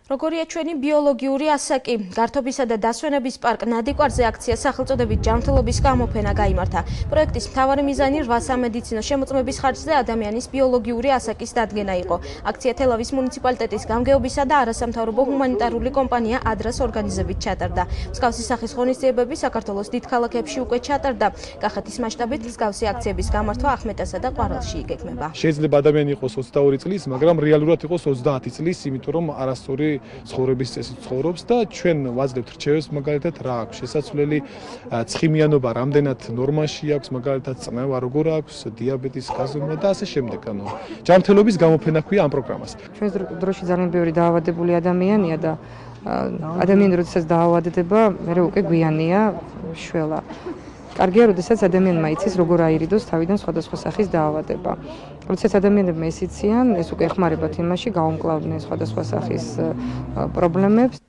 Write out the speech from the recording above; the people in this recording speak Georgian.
როგორია ჩვენი ბიოლოგიური ასაკი, გართობისა და დასვენების პარკ ნადიკვარზე აქცია სახელწოდებით ჯანმრთელობის გამოფენა გაიმართა. პროექტის მთავარი მიზანი 8 სამედიცინო შემოწმების ხარჯზე ადამიანის ბიოლოგიური ასაკის დადგენა იყო. აქცია თელავის მუნიციპალიტეტის გამგეობისა და არასამთავრობო ჰუმანიტარული კომპანია ადრას ორგანიზებით ჩატარდა. მსგავსი სახის ღონისძიებები საქართველოს დიდ ქალაქებში უკვე ჩატარდა. კახეთის მასშტაბით მსგავსი აქციების გამართვა ახმეტასა და ყვარელში იგეგმება. შეიძლება ადამიანი იყოს 22 წლის, მაგრამ რეალურად იყოს 30 წლის, იმიტომ რომ არასწორი ცხოვრების წესით ცხოვრობს და ჩვენ ვაძლევთ რჩევებს, მაგალითად რა აქვს შესაძლებელი ცხიმიანობა რამდენად ნორმაში აქვს, მაგალითად წნევა როგორ აქვს, დიაბეტის გაზომვა და ასე შემდეგ. ჯანმრთელობის გამოფენა ქვია ამ პროგრამას. ჩვენს დროში ძალიან ბევრი დაავადებული ადამიანია და ადამიანი როდესაც დაავადდება, მე უკვე გვიანია შველა. კარგია, როდესაც ადამიანმა იცის, როგორ აირიდოს თავიდან სხვადასხვა სახის დაავადება. როდესაც ადამიანებმა ეს იციან, ეს უკვე ეხმარებათ იმაში, გაუმკლავდნენ სხვადასხვა სახის პრობლემებს.